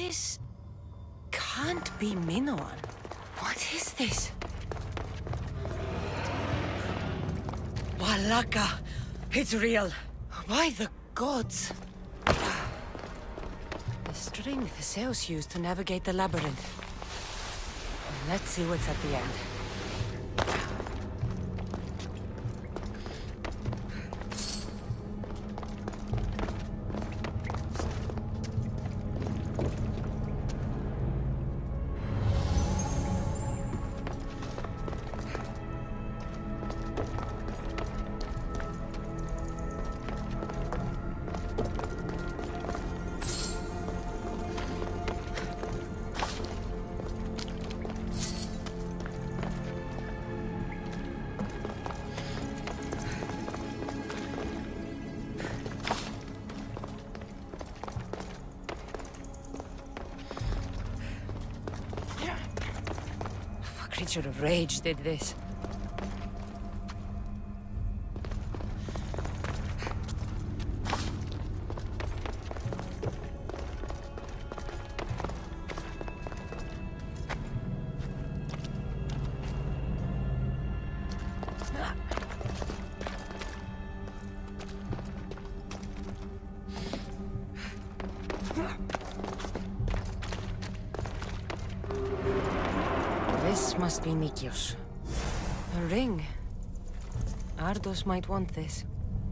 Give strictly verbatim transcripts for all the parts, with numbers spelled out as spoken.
This can't be Minoan. What is this? Walaka! It's real! By the gods! The string Theseus used to navigate the labyrinth. Let's see what's at the end. Creature of rage did this. This must be Nikios. A ring. Ardos might want this.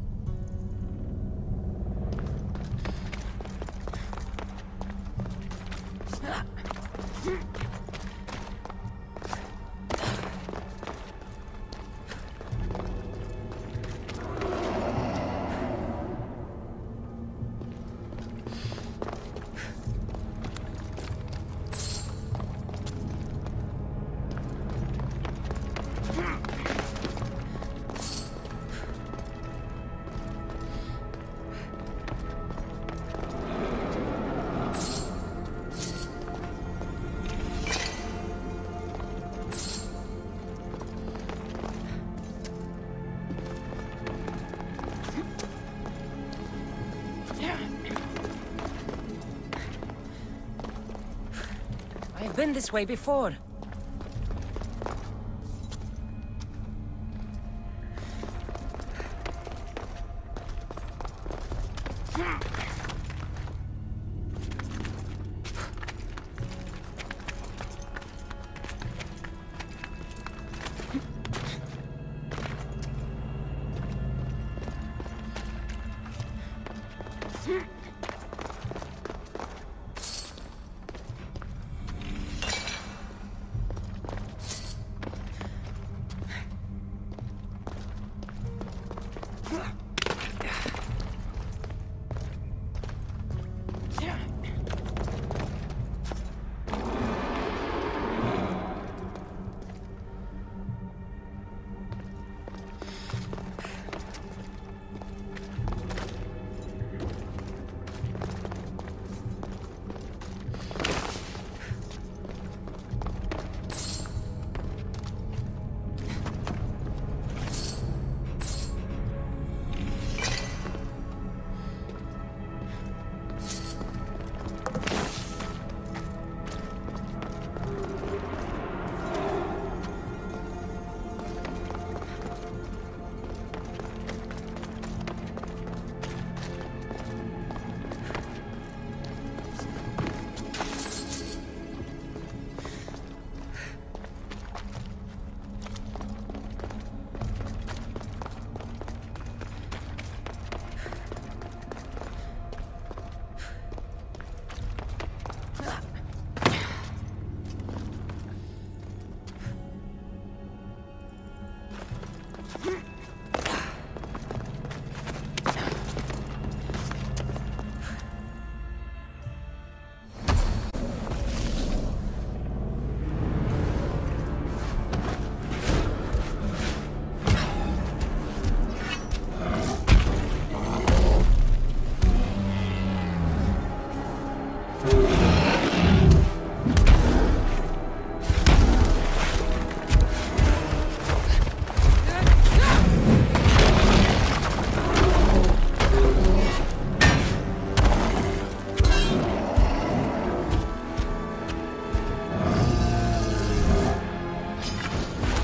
I've been this way before.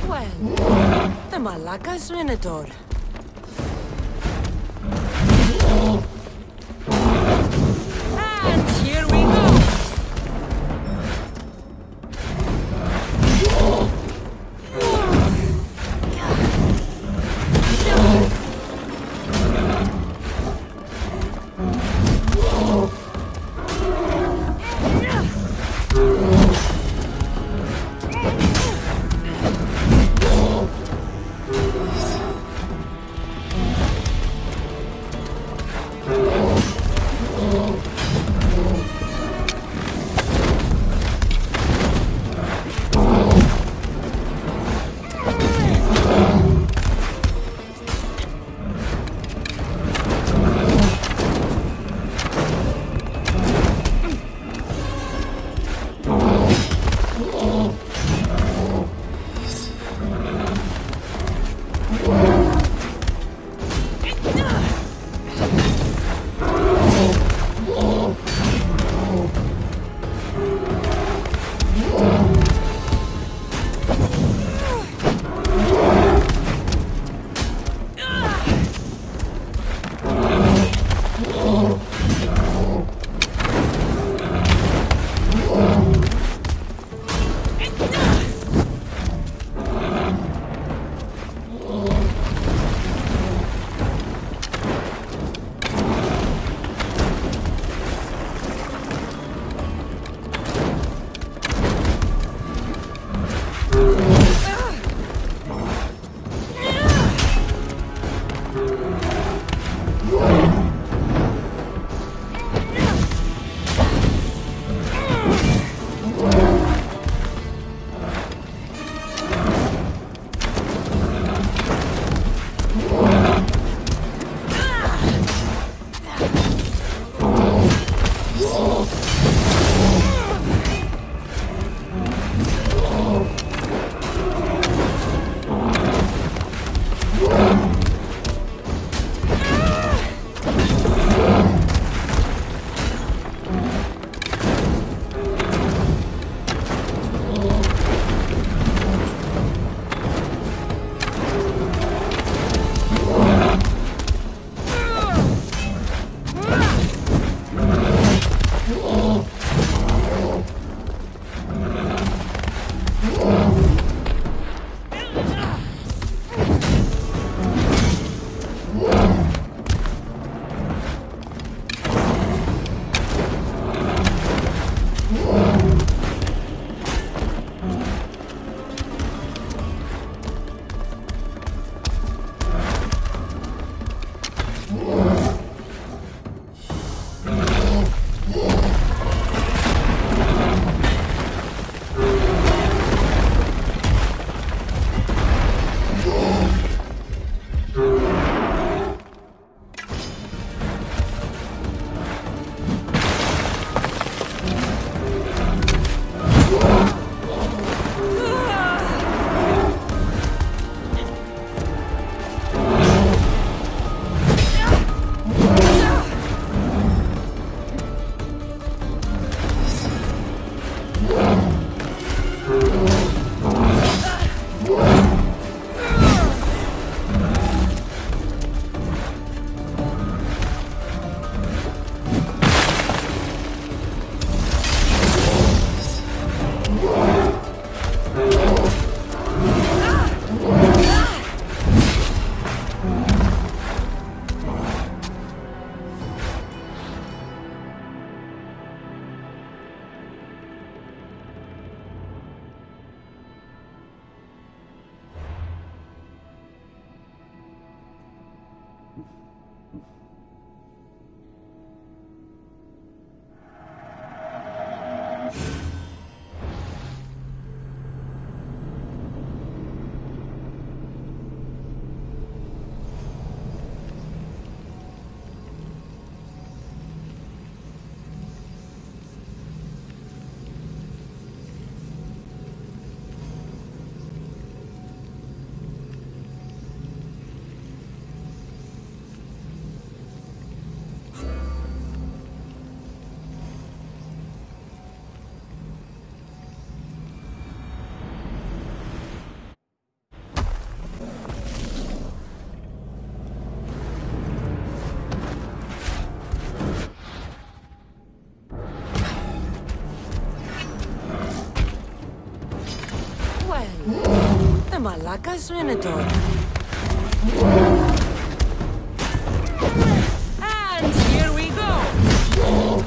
Well, the Malaka's Minotaur. And here we go! Well, the Malacca's Minotaur. And here we go!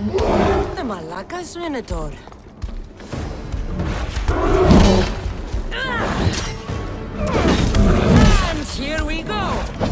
The Malaka's Minotaur. And here we go!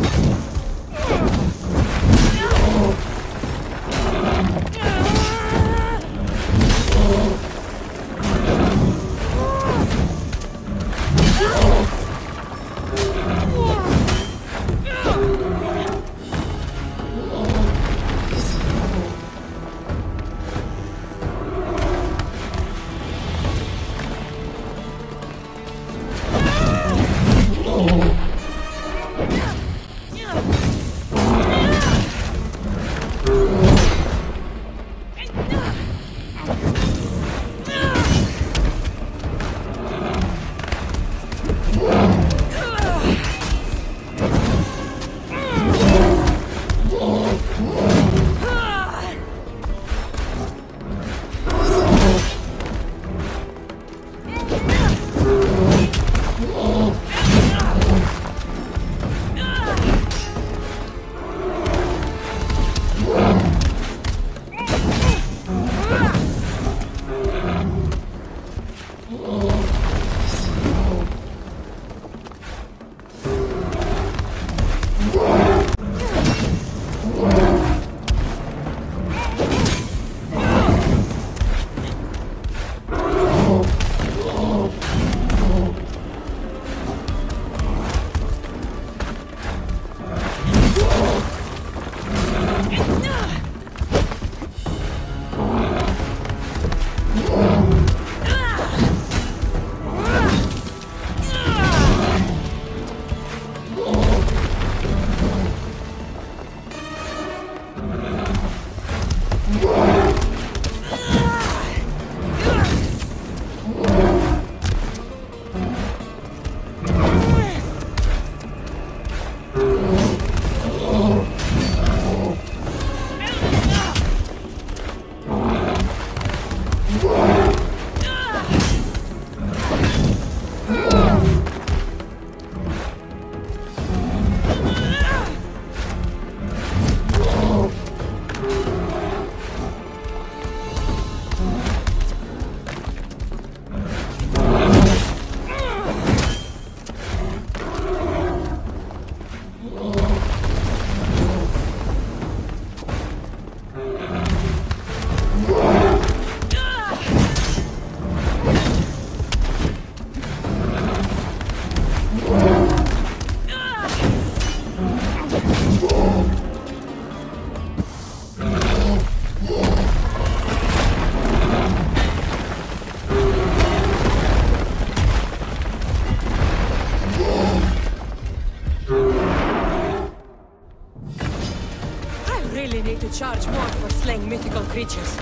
Charge more for slaying mythical creatures.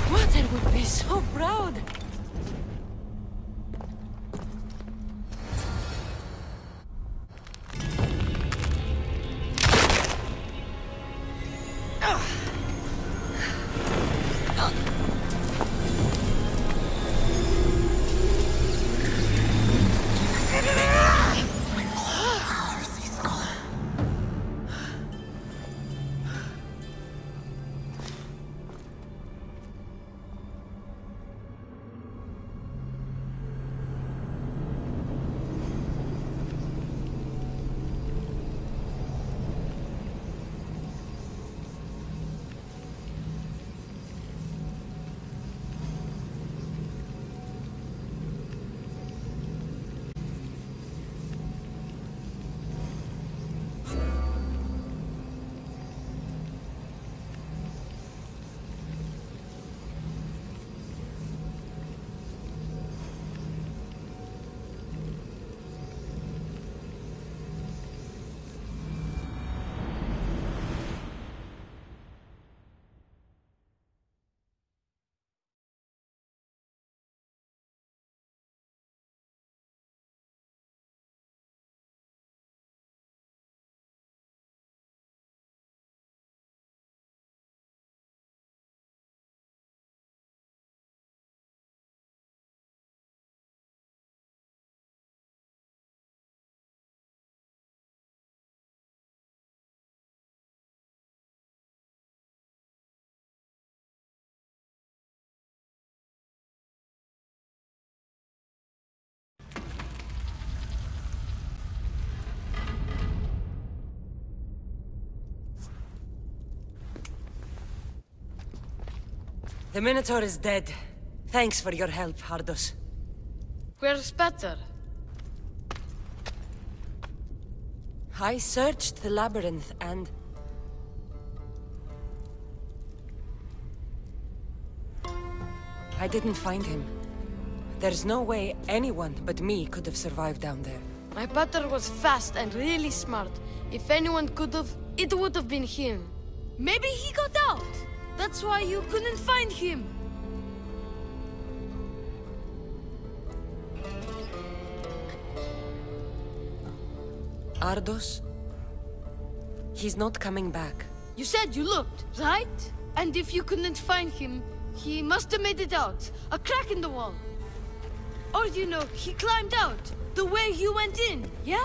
Mother would be so proud. The Minotaur is dead. Thanks for your help, Ardos. Where's Peter? I searched the labyrinth and... I didn't find him. There's no way anyone but me could have survived down there. My Peter was fast and really smart. If anyone could have, it would have been him. Maybe he got out. That's why you couldn't find him. Ardos? He's not coming back. You said you looked, right? And if you couldn't find him, he must have made it out. A crack in the wall. Or, you know, he climbed out, the way you went in, yeah?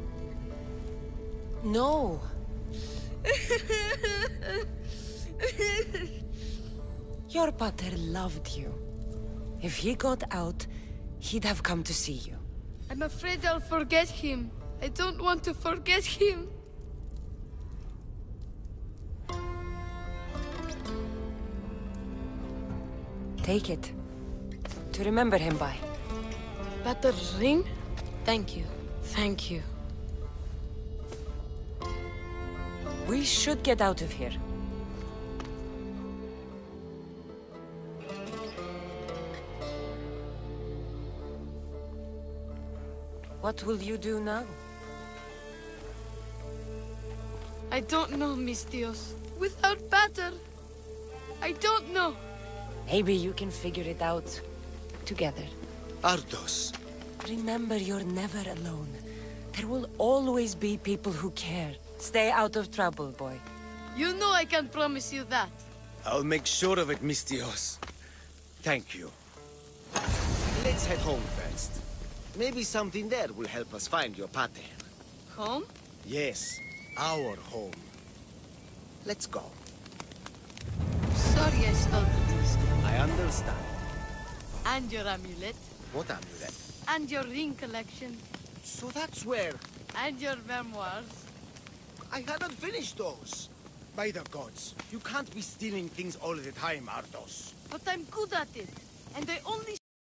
No. Your pater loved you. If he got out, he'd have come to see you. I'm afraid I'll forget him. I don't want to forget him. Take it. To remember him by. Pater's ring? Thank you. Thank you. We should get out of here. What will you do now? I don't know, Misthios. Without Pater, I don't know. Maybe you can figure it out together. Ardos. Remember, you're never alone. There will always be people who care. Stay out of trouble, boy. You know I can promise you that. I'll make sure of it, Misthios. Thank you. Let's head home first. Maybe something there will help us find your pater. Home? Yes, our home. Let's go. Sorry I stole the beast. I understand. And your amulet. What amulet? And your ring collection. So that's where... And your memoirs. I hadn't finished those. By the gods, you can't be stealing things all the time, Ardos. But I'm good at it. And I only